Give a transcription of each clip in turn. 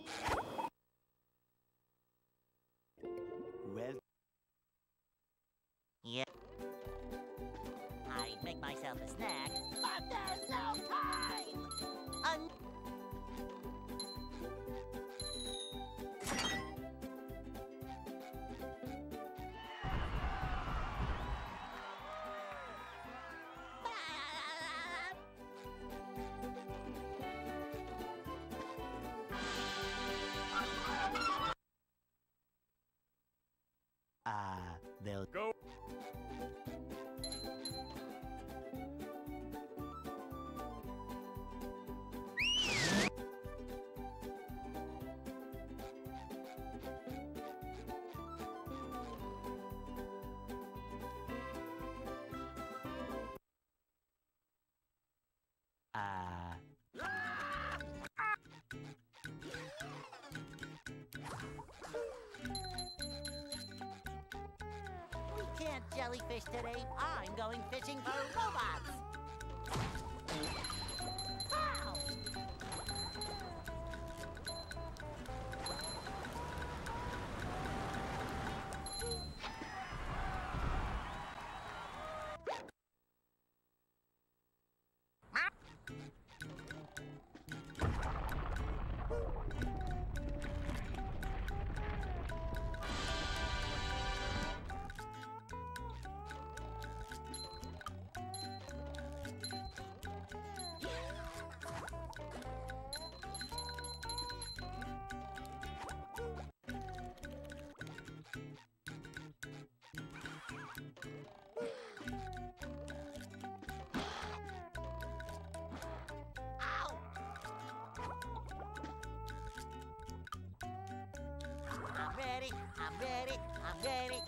Well... Yeah. I'd make myself a snack, but there's no time! They'll go. We can't jellyfish today. I'm going fishing for robots. Pow! I'm ready.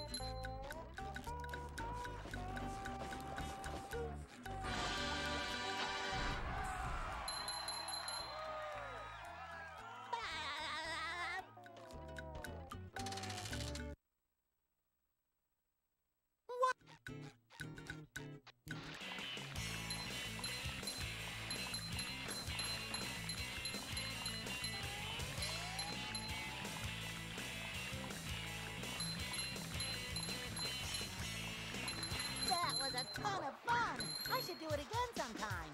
That was a ton of fun! I should do it again sometime.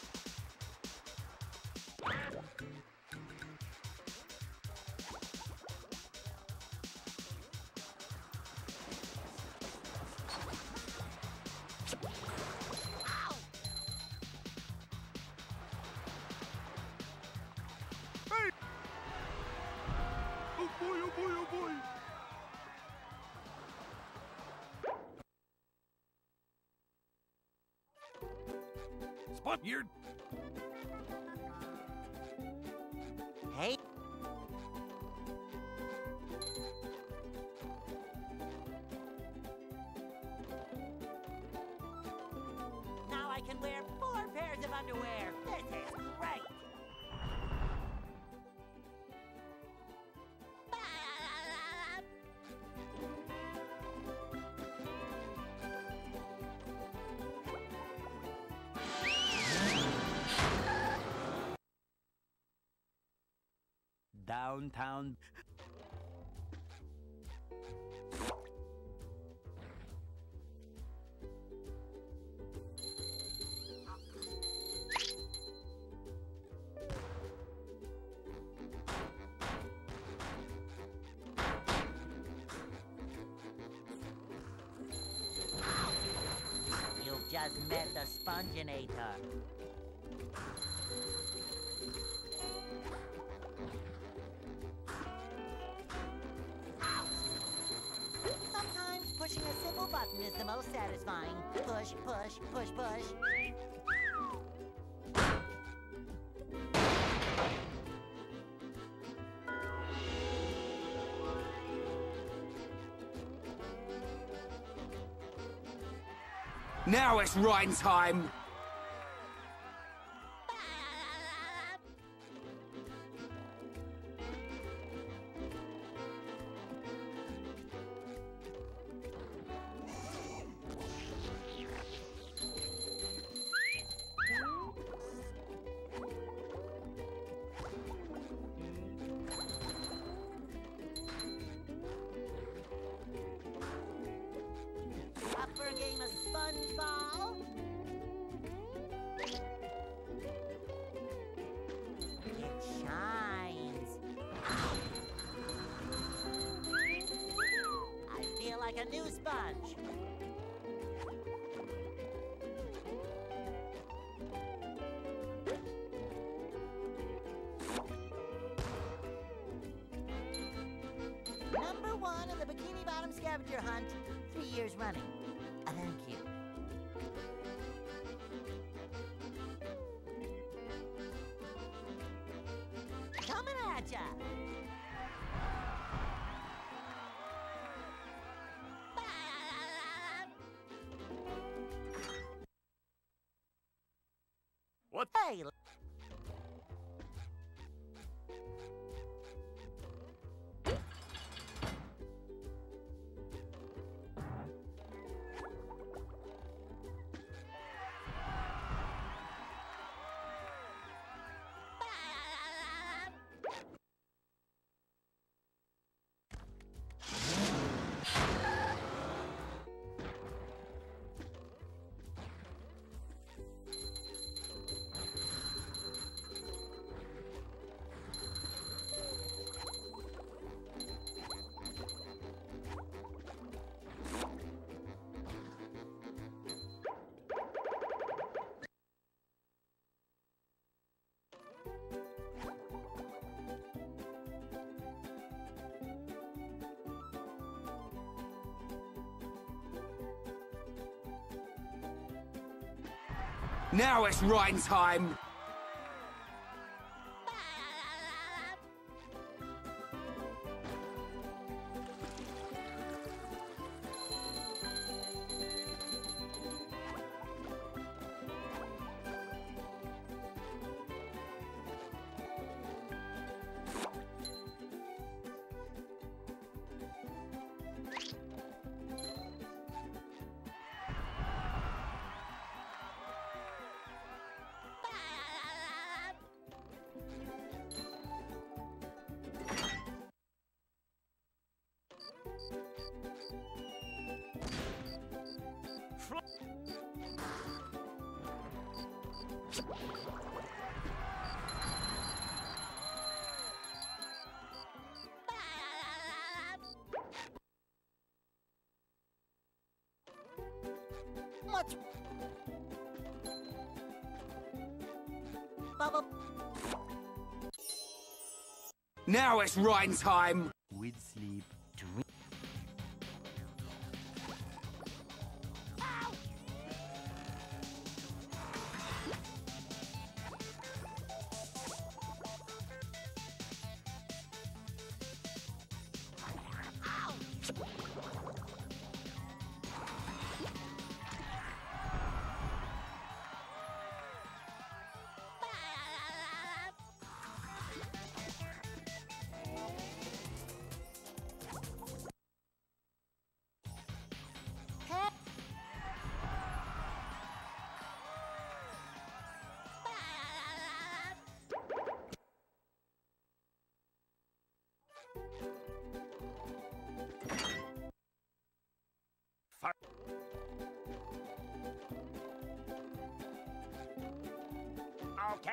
Ow! Hey! Oh boy, oh boy, oh boy! Spot here. Hey. Now I can wear 4 pairs of underwear. This is great. Downtown. You've just met the Sponginator. Pushing a simple button is the most satisfying. Push, push, push, push. Now it's rhyme time! new sponge. Number 1 in the Bikini Bottom scavenger hunt, 3 years running. Thank you. Coming at ya! What? Hey! Now it's rhyme time! What's... Bubble... Now it's rhyme time! With sleep, dream. Okay.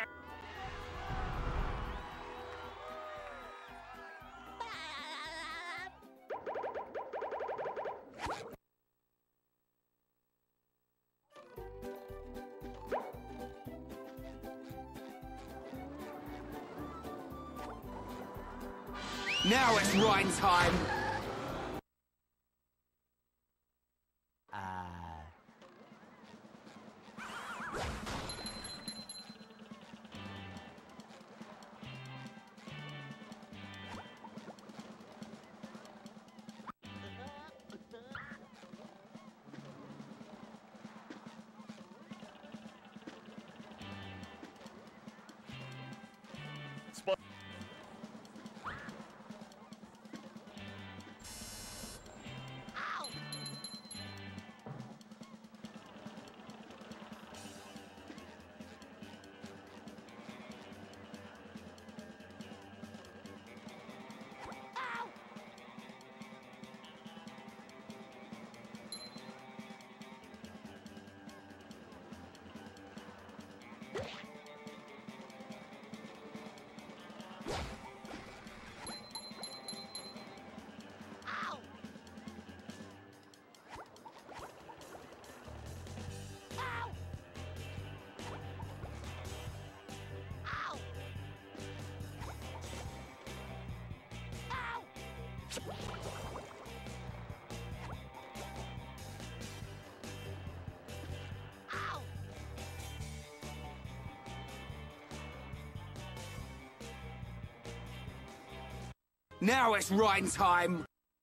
Now it's rhyme time! Now it's Ryan time.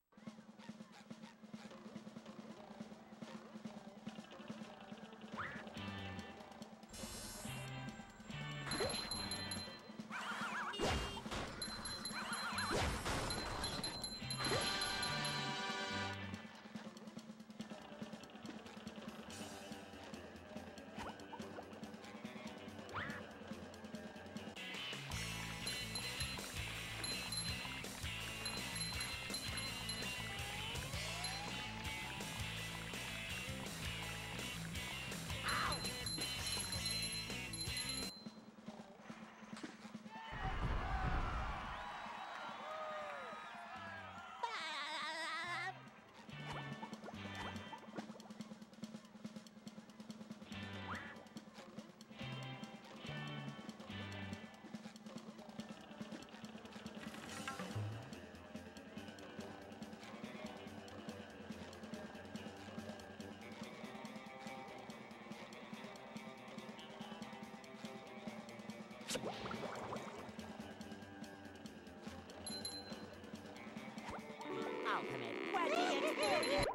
Ultimate Wacky Explosion!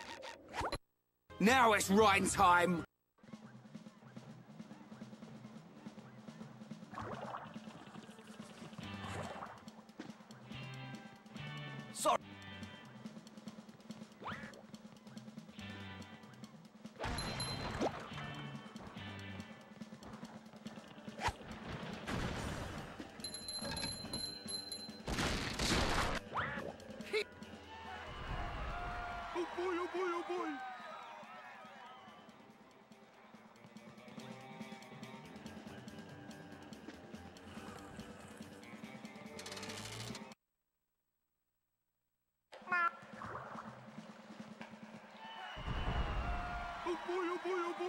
Now it's Ryan time. Sorry. Oh boy, oh boy, oh boy! Oh boy, oh boy, oh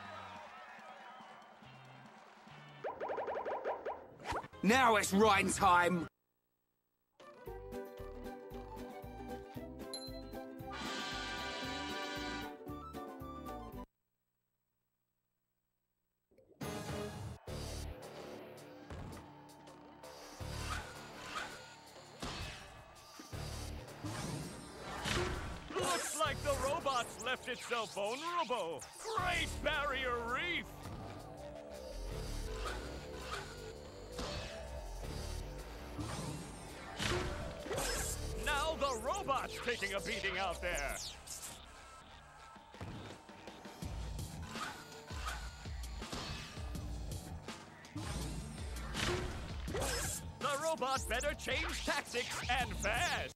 boy! Now it's Ryan time. Looks like the robots left itself vulnerable. Great Barrier Reef! Now the robot's taking a beating out there. The robot better change tactics and fast.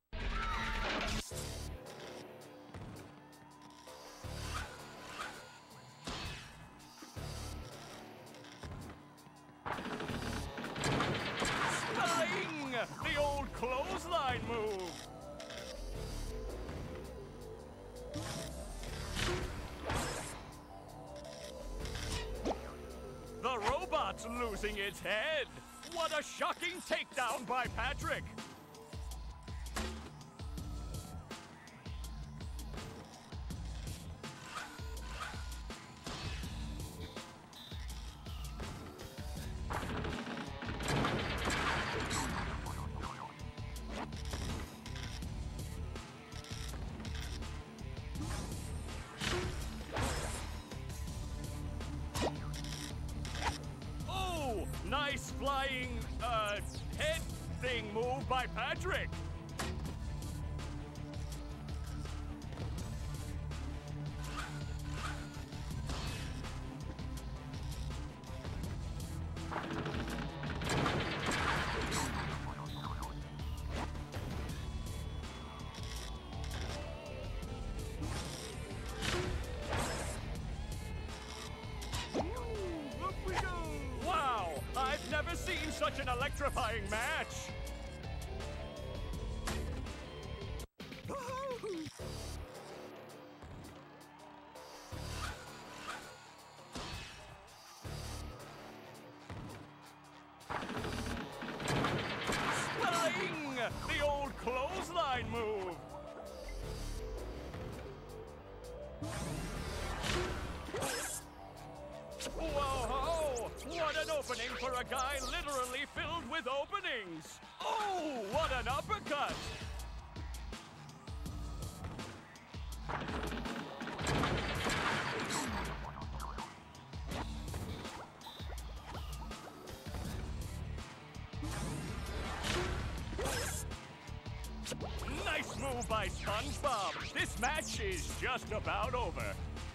Sling! The old clothesline move. The robot's losing its head. What a shocking takedown by Patrick. Oh, nice flying, head thing move by Patrick. Up we go! Wow, I've never seen such an electrifying match. Sling! The old clothesline move. Whoa! What an opening for a guy literally filled with with openings. Oh, what an uppercut! Nice move by SpongeBob. This match is just about over.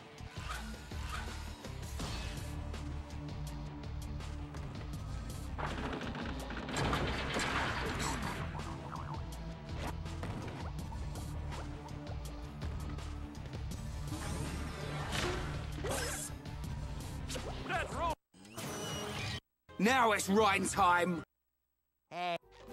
That rope. Now it's Rhine time. Hey.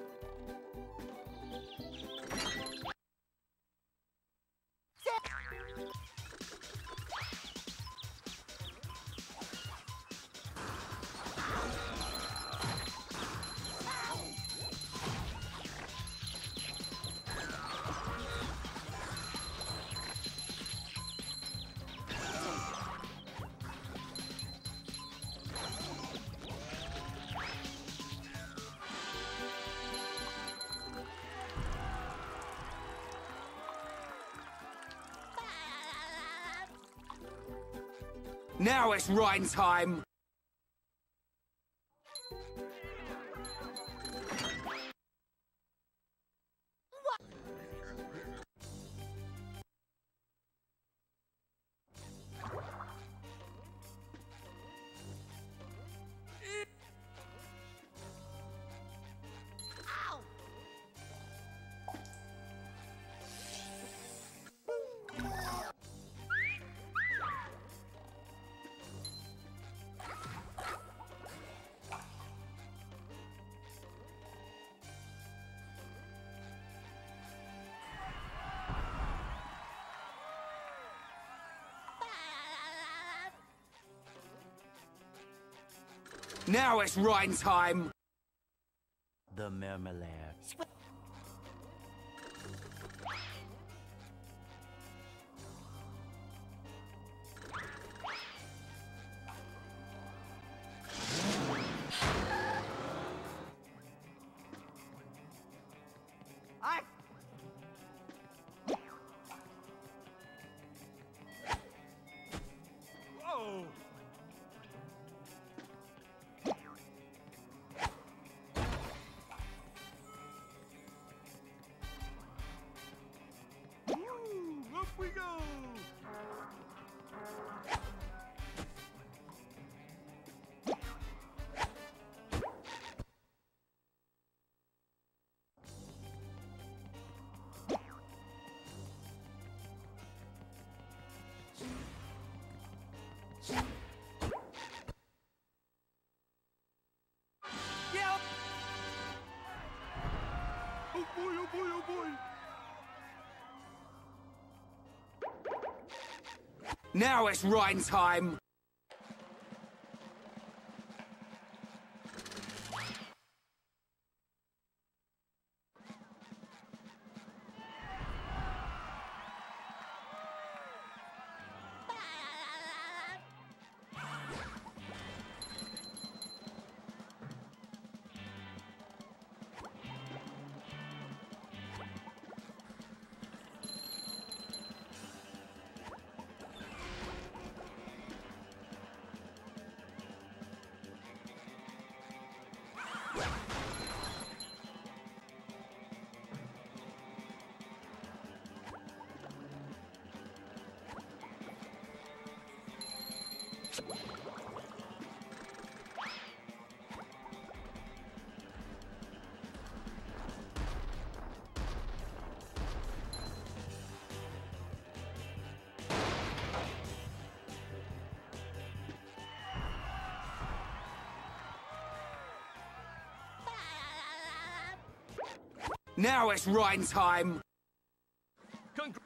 Now it's Rhine time. Now it's Rhine time. The Marmalade. Whoa! Woo! Up we go! Yep. Oh boy, oh boy, oh boy! Now it's Rhine time. Now it's Rhine time. Congr-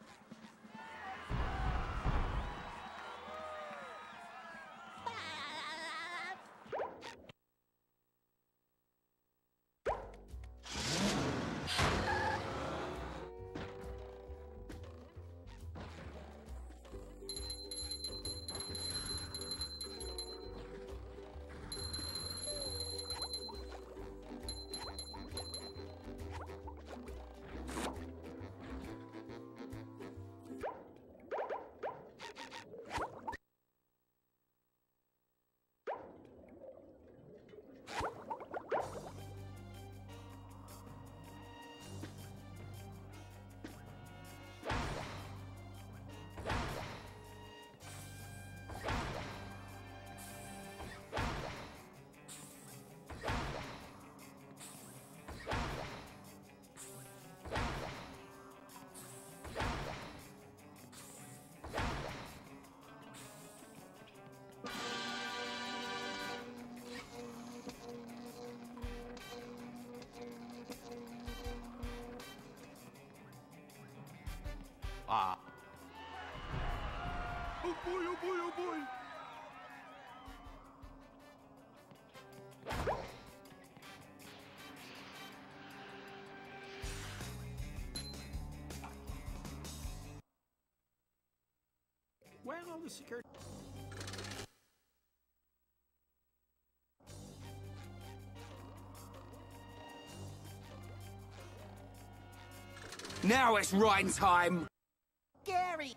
Oh boy, oh boy, oh boy! Well, the security. Now it's rhyme time. Gary!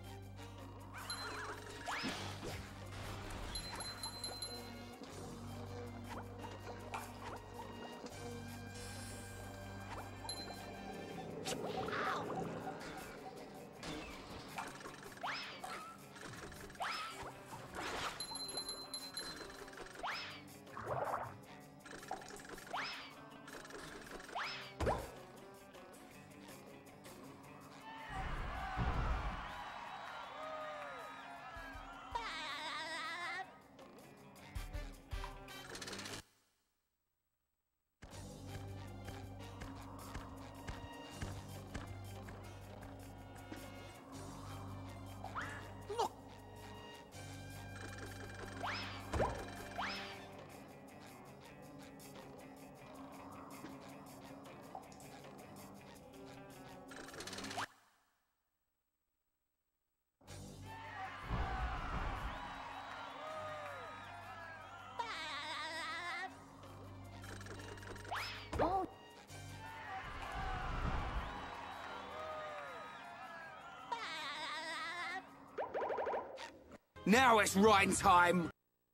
Now it's rhyme time.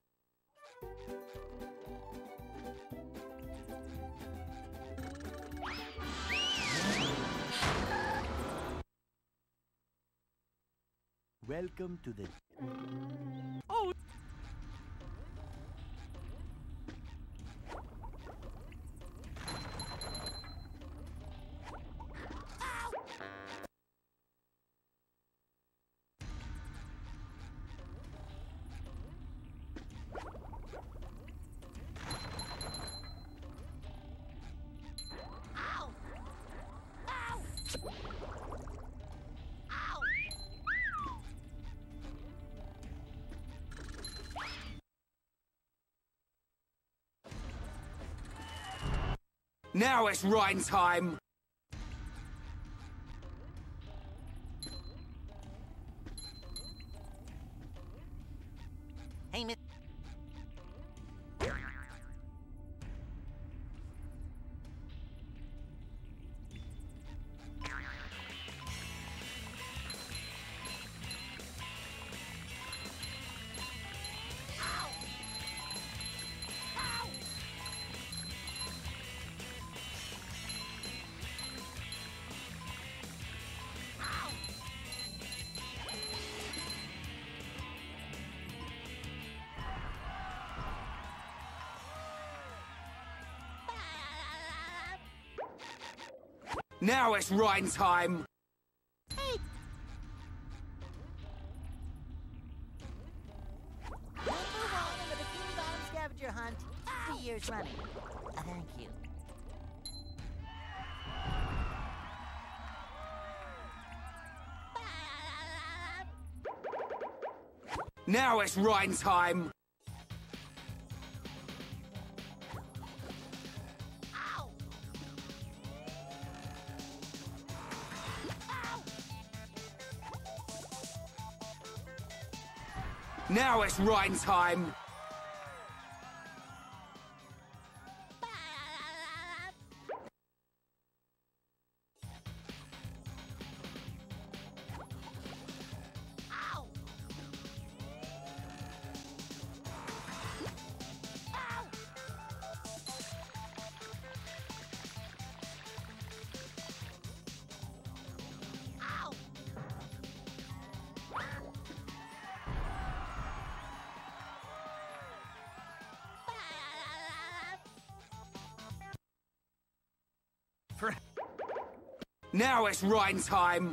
Welcome to the... Oh! Now it's rhyme time. Hey, Miss. Now it's rhyme time. Number one in the Bikini Bottom scavenger hunt. 3 years running. Thank you. Now it's rhyme time. Now it's rhyme time. Now it's rhyme time.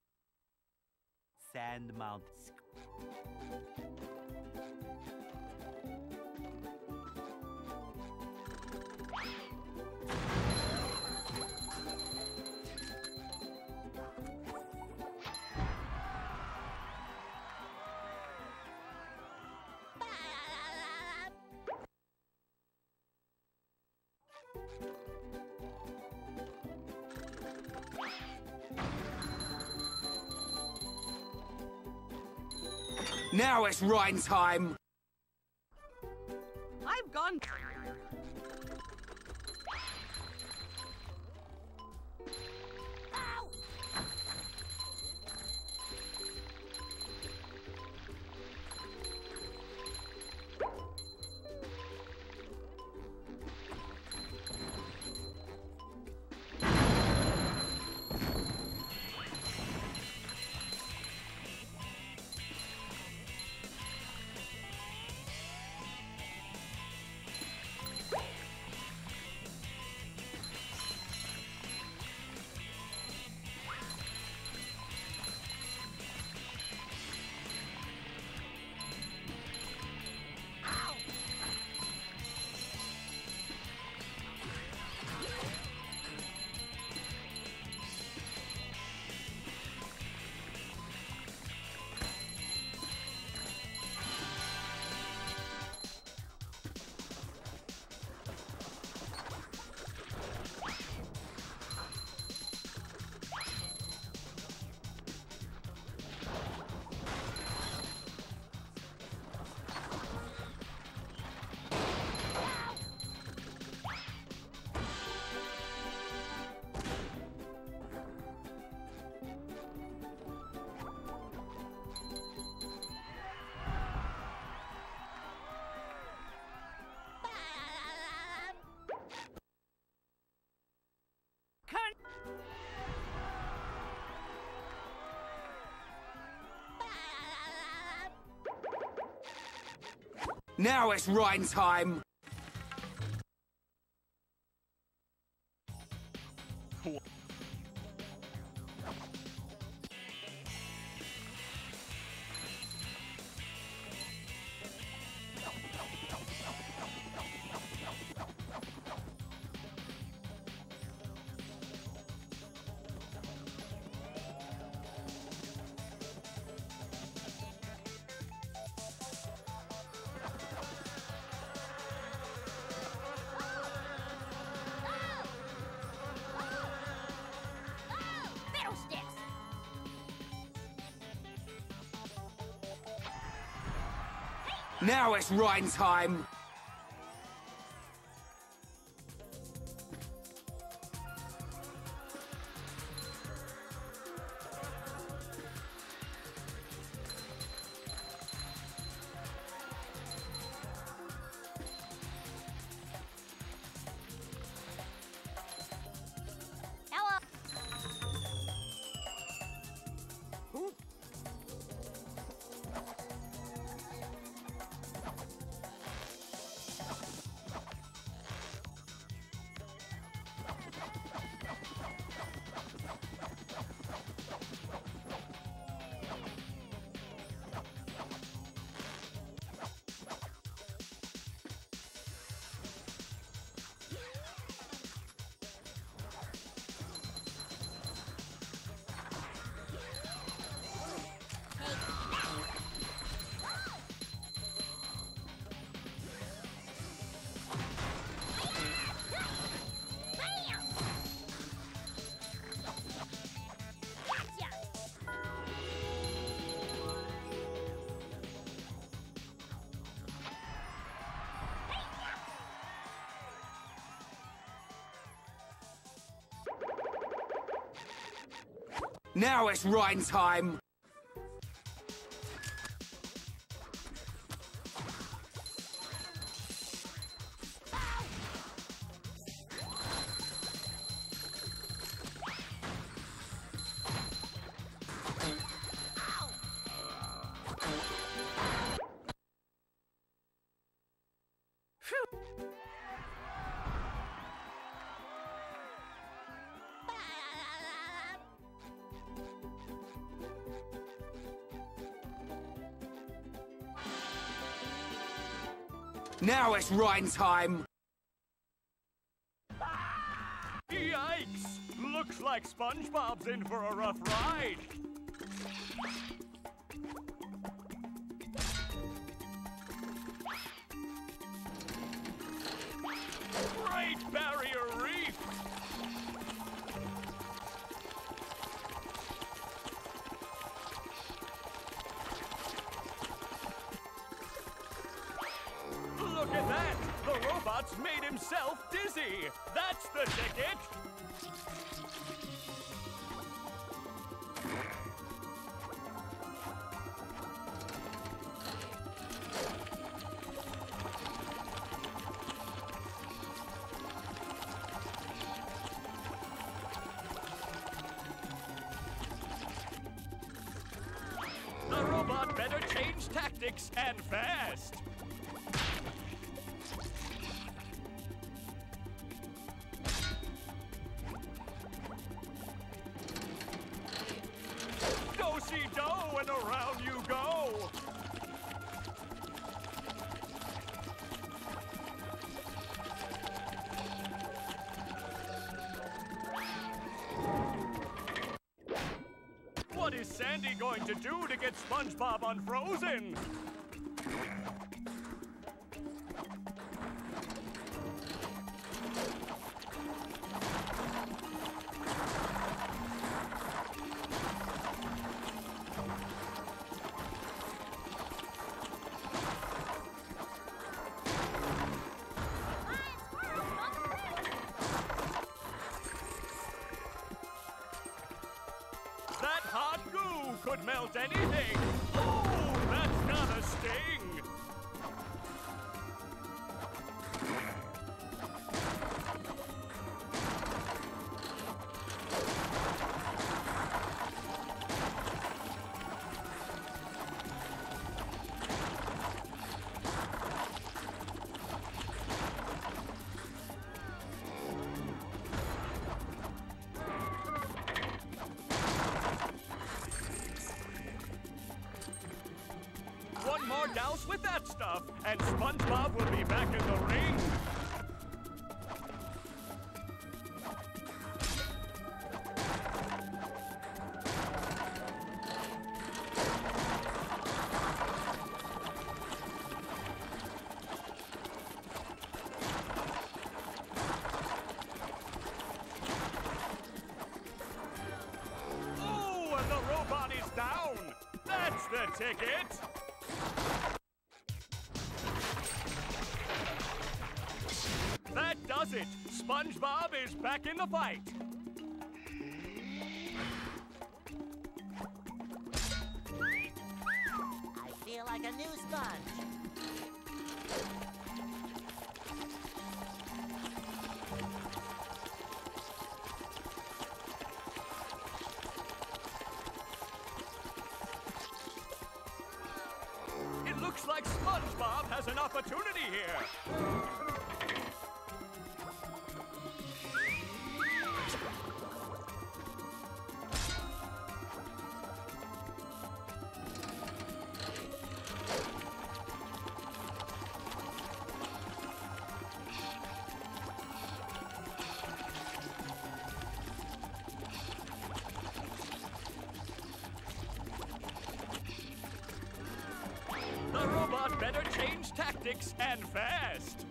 Sand Mount. Now it's riding time. I've gone. Ow! Now it's riding time. Now it's riding time. Now it's riding time. Now it's riding time. Yikes! Looks like SpongeBob's in for a rough ride. Great Barrier Reef! robot's made himself dizzy. That's the ticket. The robot better change tactics and fast. Do-si-do and around you go. What is Sandy going to do to get SpongeBob unfrozen? That hot goo could melt anything. Oh, that's gotta sting. One more douse with that stuff, and SpongeBob will be back in the ring. Oh, and the robot is down. That's the ticket. That does it! SpongeBob is back in the fight! I feel like a new sponge. It looks like SpongeBob has an opportunity here! The robot better change tactics and fast!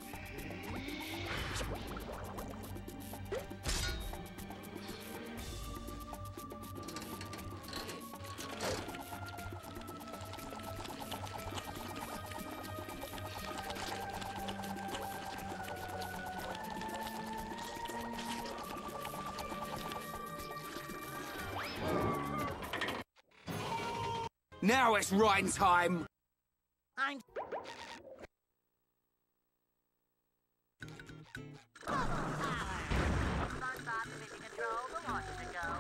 Now it's Ryan time. I'm... SpongeBob's mission control, the launch to go.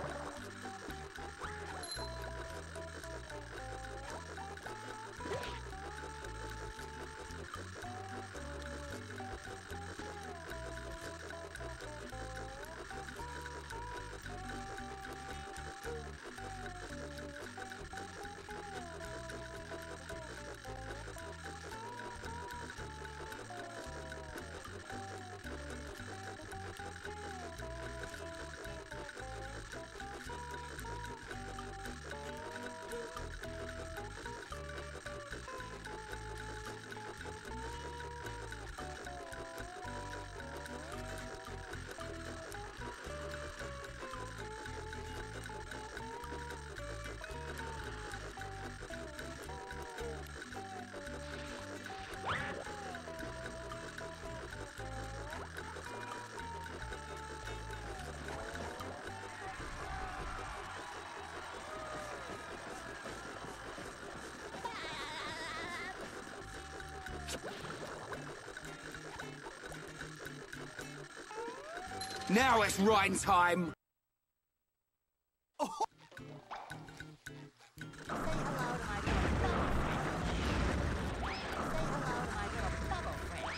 Now it's Rhine time. Say hello to my little bubble friend. Say hello to my little bubble friend.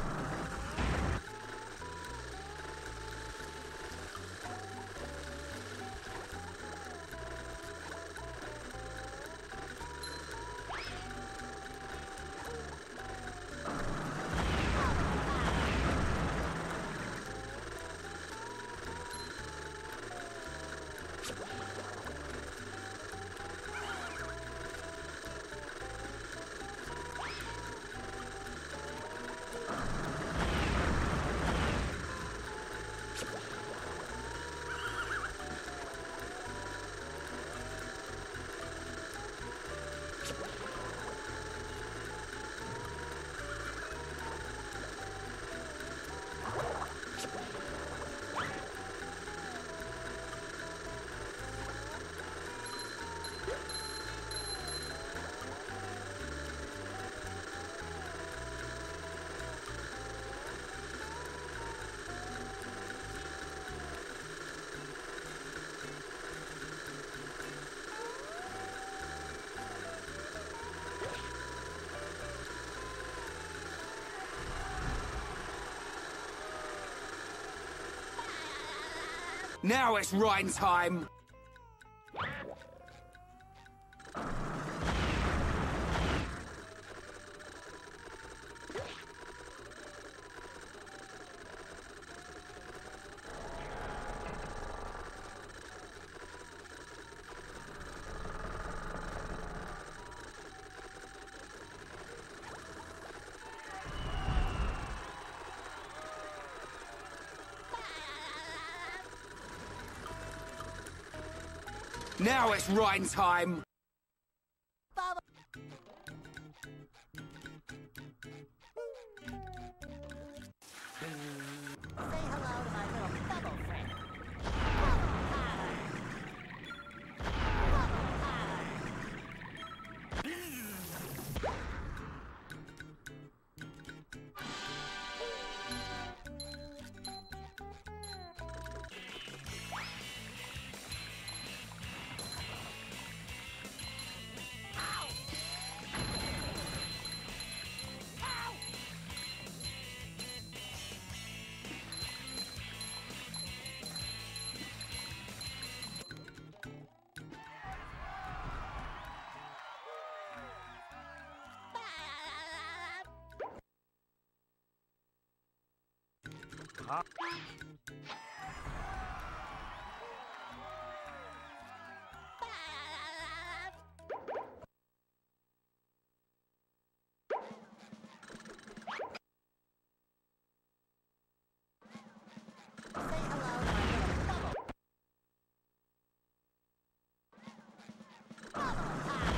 Now it's Rhine time. Now it's Rhine time. Bubble. Say hello to my little bubble friend. Bubble power. Bubble power. Say hello to my little bubble. Bubble power.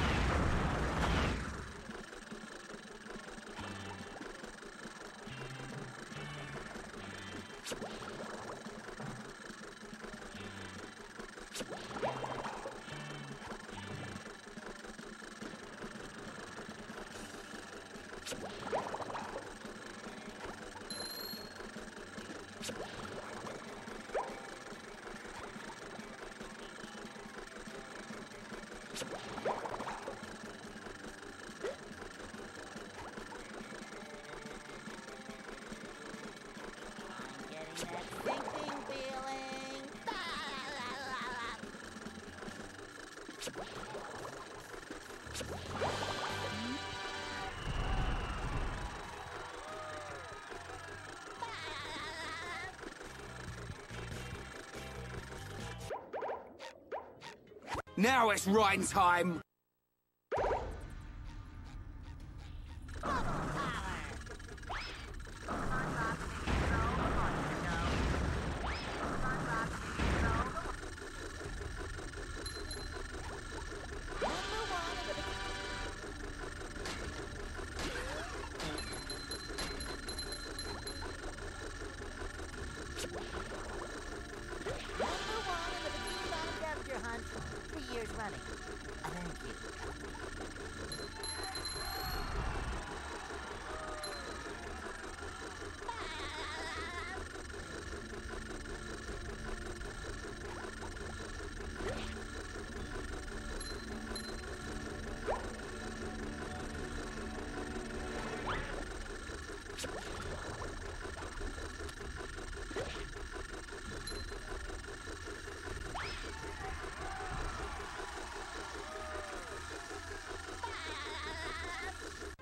I'm getting that sinking feeling. Now it's Rhine time. Hunt 3 years running. Thank you.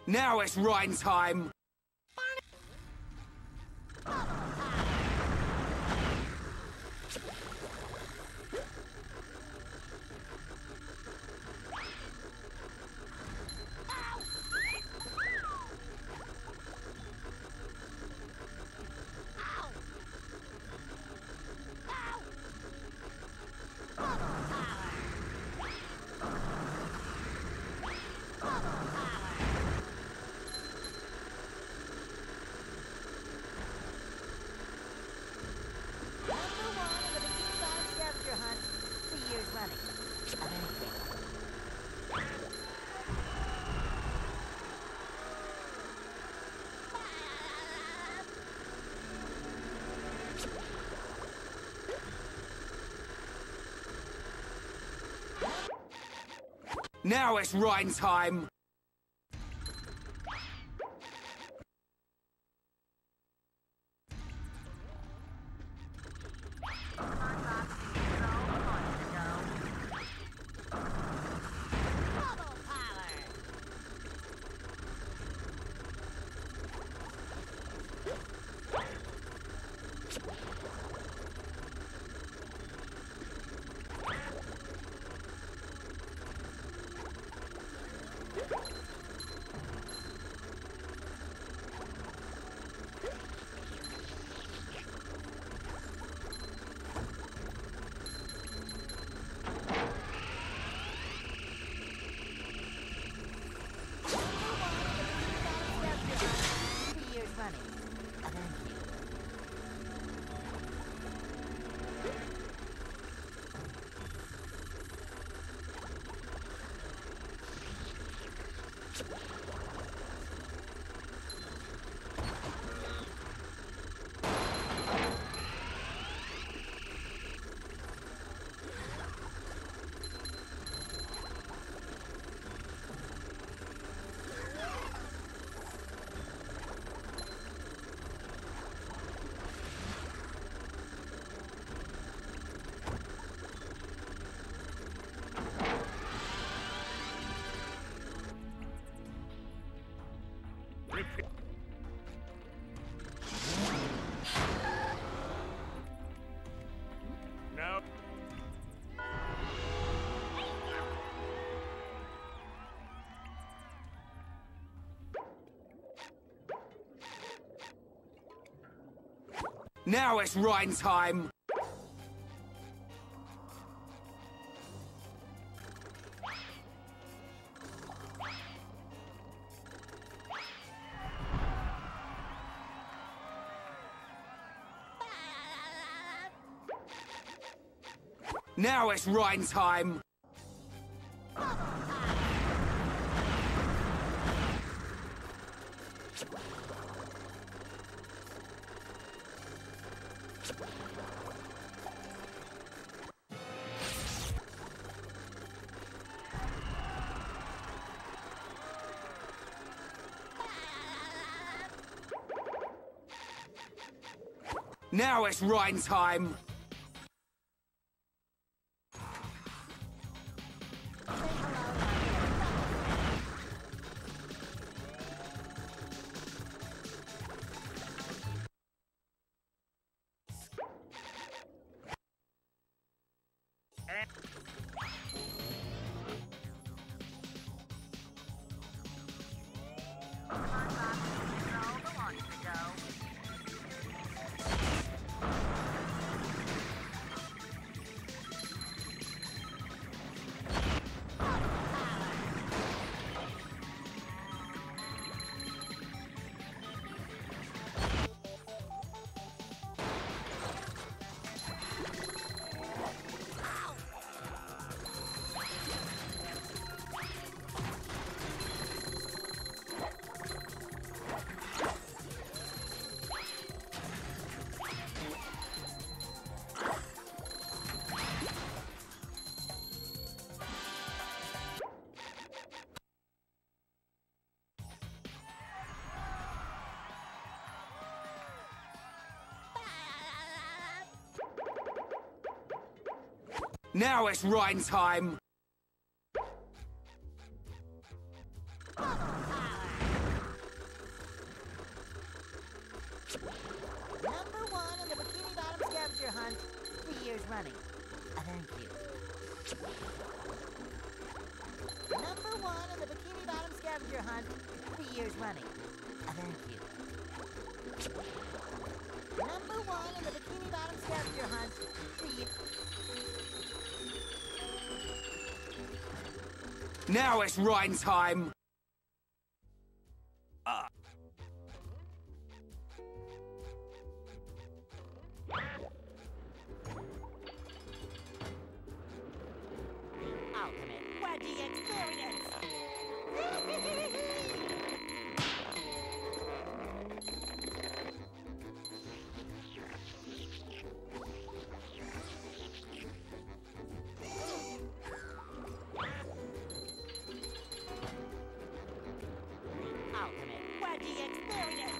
Now it's Rhine time. Now it's Rhine time. No. Now it's Rhine time. Now it's Rhine time. Now it's Rhine time. Now it's Rhine time. hunt 3 years running. Thank you. Number 1 in the Bikini Bottom scavenger hunt 3 years running. Thank you. Number 1 in the Bikini Bottom scavenger hunt 3 years. Now it's Rhine time. Ultimate Wedgie experience. Ultimate Wedgie experience.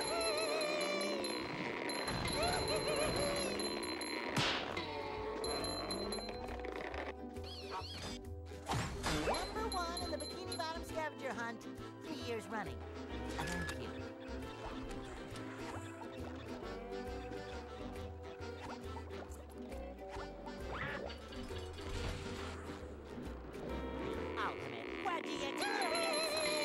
Number 1 in the Bikini Bottom scavenger hunt 3 years running. Thank you. Ultimate Wedgie experience.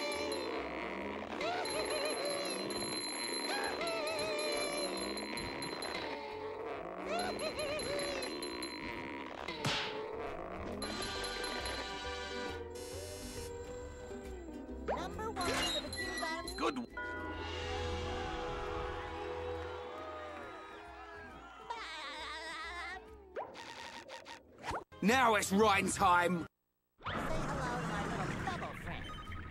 Number 1 in the Bikini Bottom. Good. Now it's Rhine time. Say hello to my little double friend.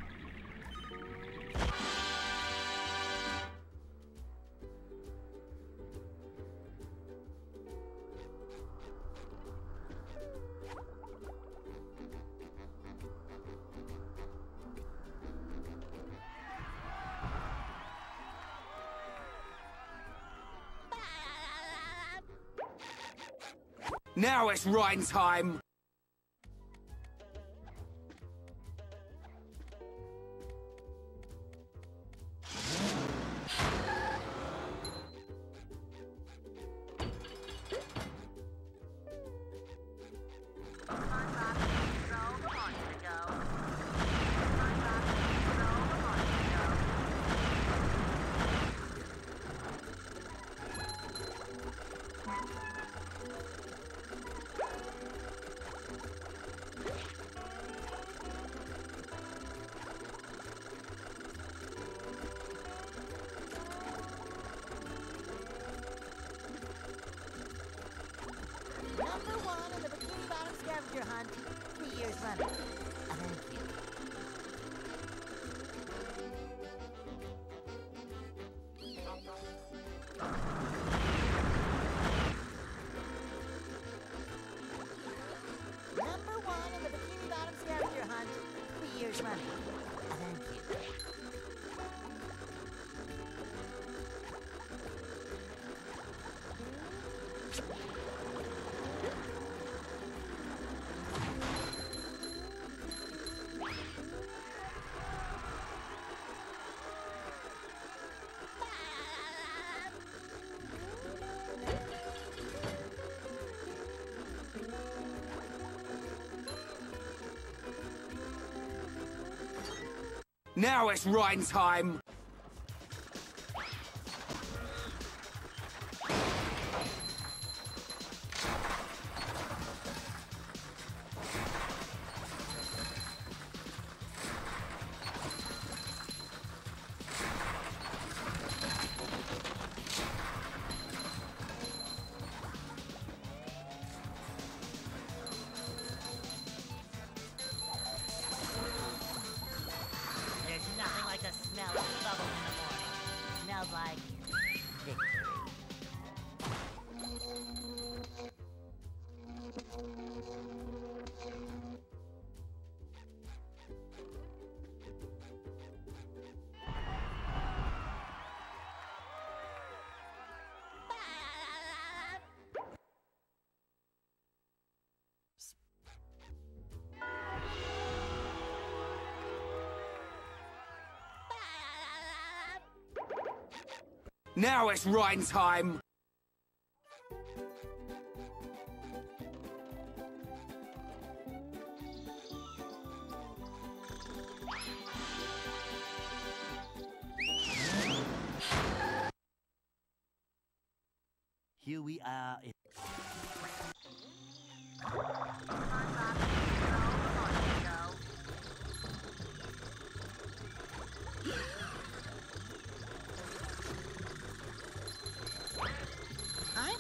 Now it's Rhine time. Number 1 in the Bikini Bottom scavenger hunt 3 years running. Thank you. Number 1 in the Bikini Bottom scavenger hunt 3 years running. Thank you. Now it's Rhine time. There's nothing like the smell of bubbles in the morning. Smells like victory. Now it's Rhine time. Here we are. Huh?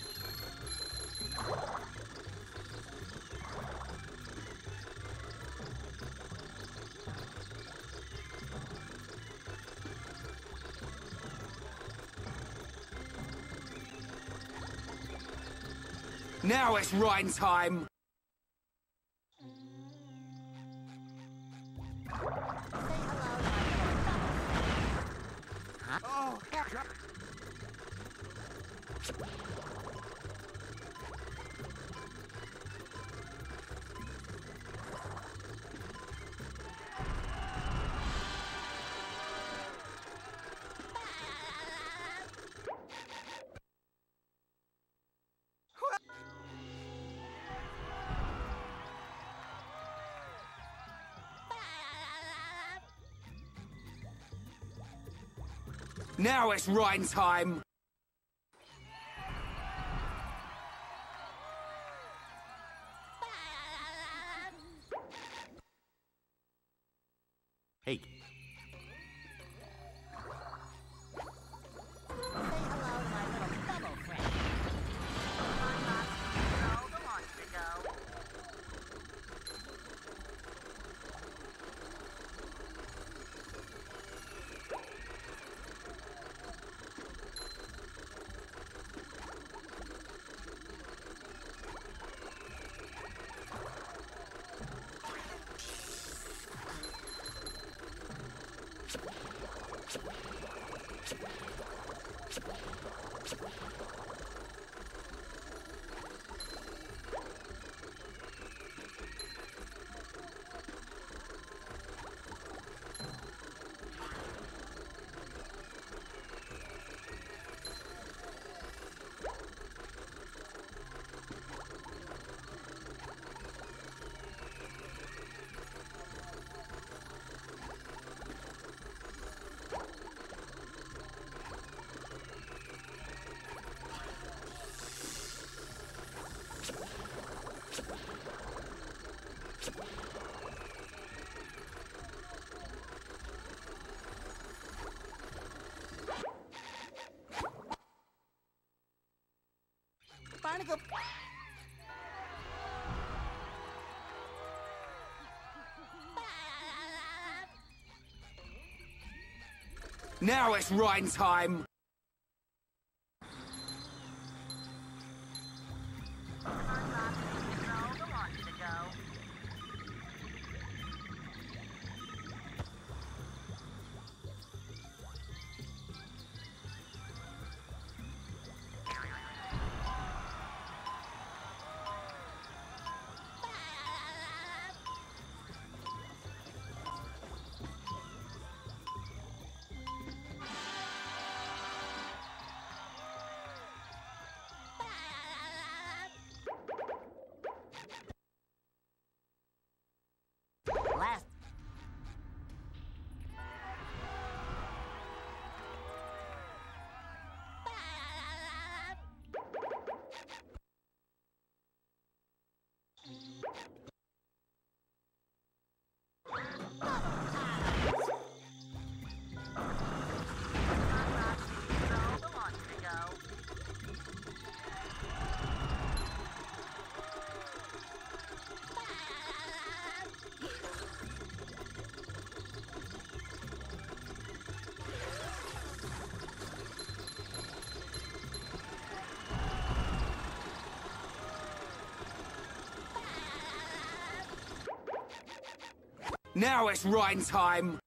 Now it's Rhine time. Oh, Now it's Rhine time. Hey. say hello to my little bubble friend. Barnacle. Now it's Rhine time. Last. Now it's Rhine time.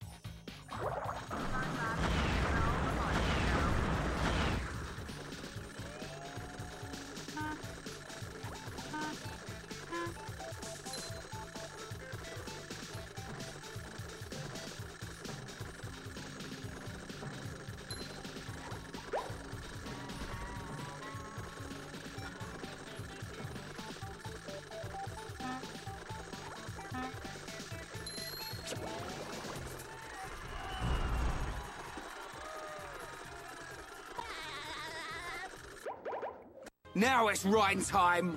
Now it's Rhine time.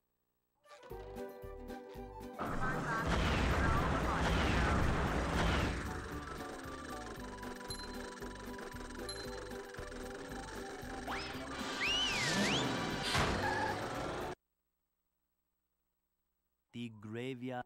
The graveyard.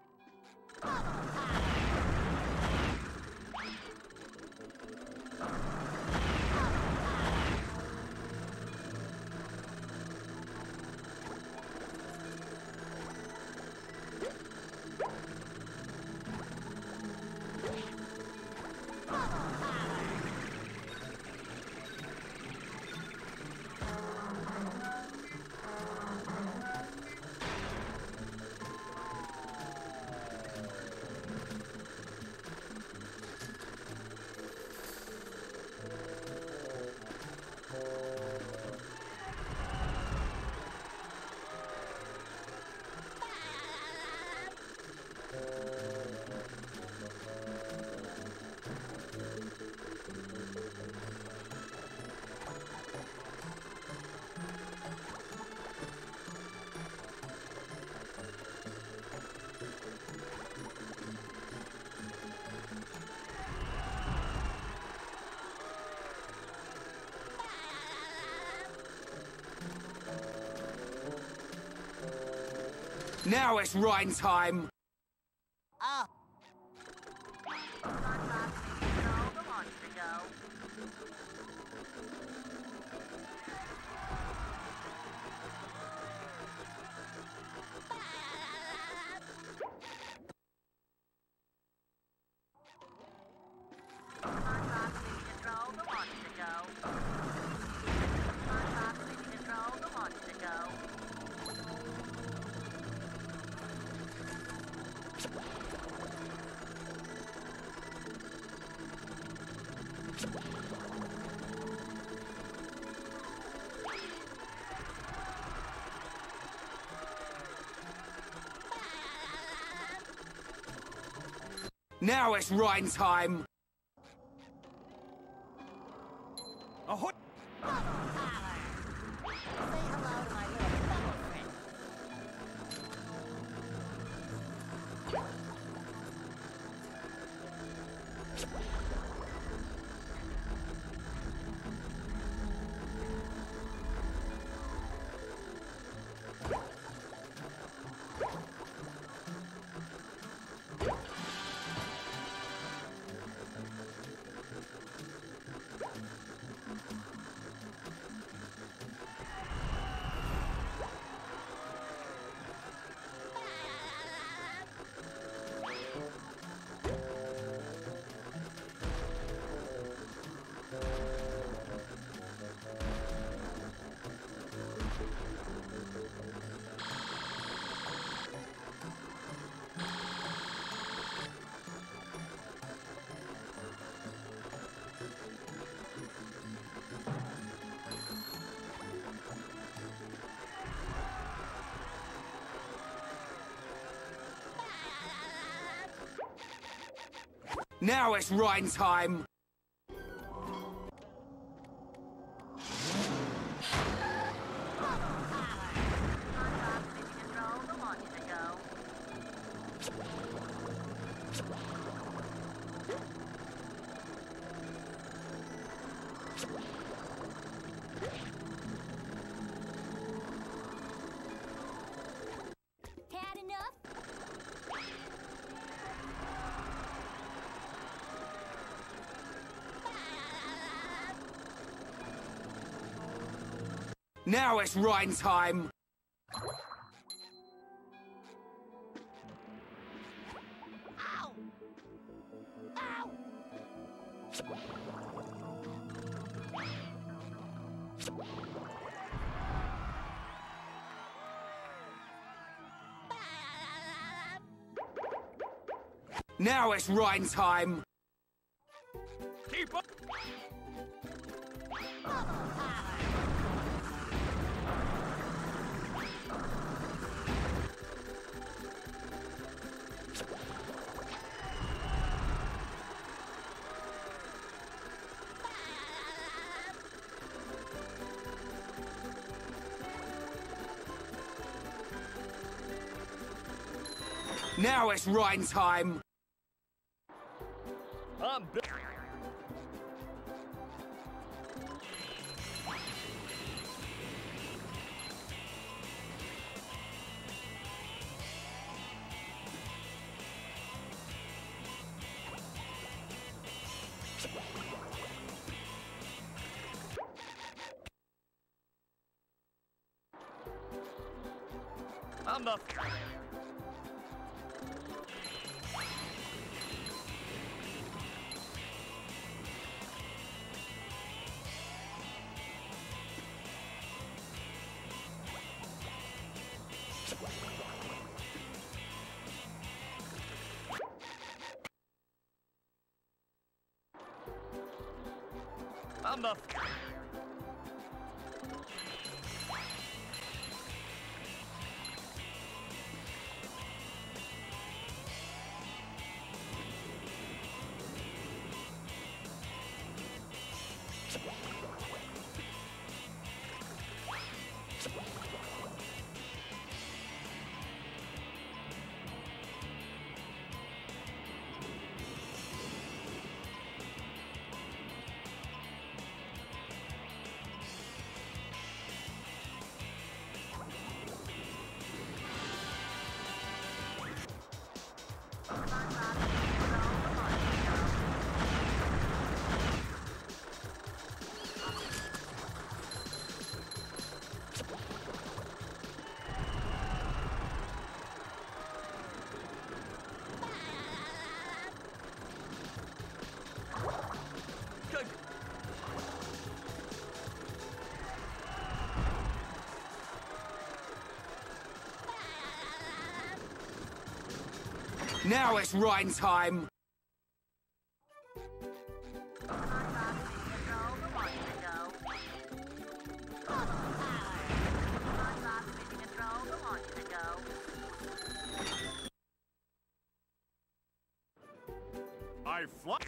Now it's Rhine time. Oh. Now it's Rhine time. Ahoy! Say hello to my little bubble friend. Now it's Rhine time. Had enough? Now it's Rhine time. Ow! Ow! Now it's Rhine time. Keep up! Now it's rhyme time. I'm the... I'm the... Now it's rhyme time. I fly...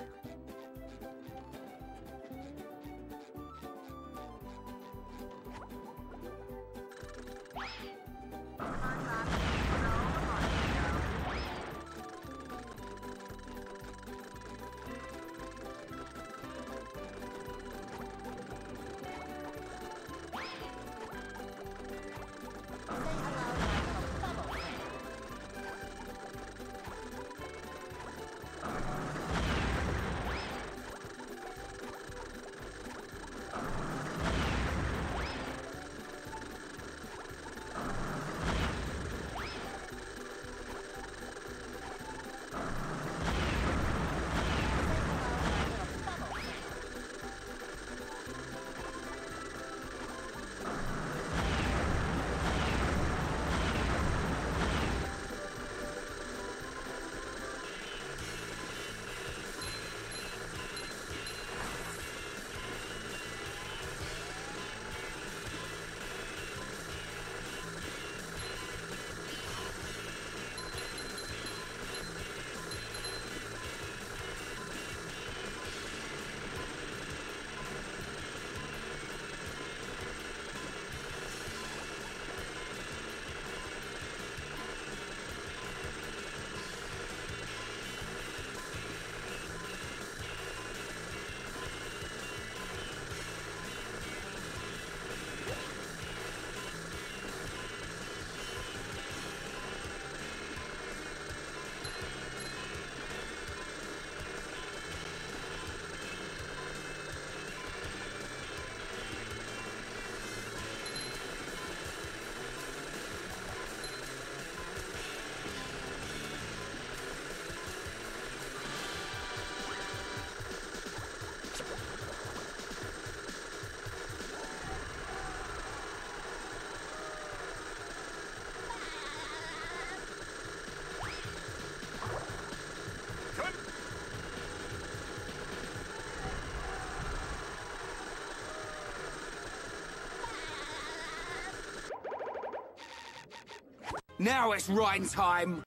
Now it's rhyme time.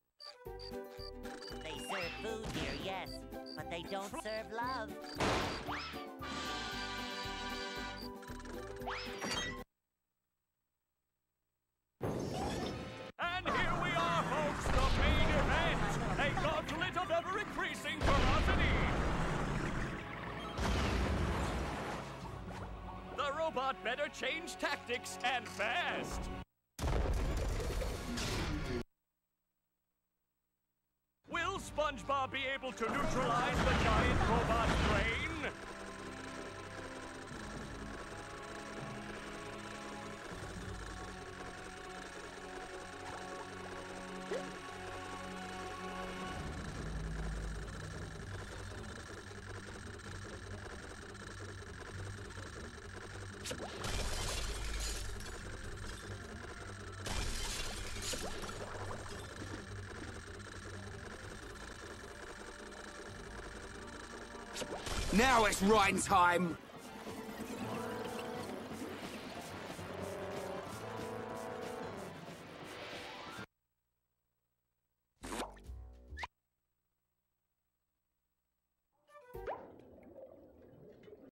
They serve food here, yes, but they don't serve love. And here we are, folks, the main SpongeBob better change tactics and fast. Will SpongeBob be able to neutralize the giant robot brain? Now it's Rhyme time.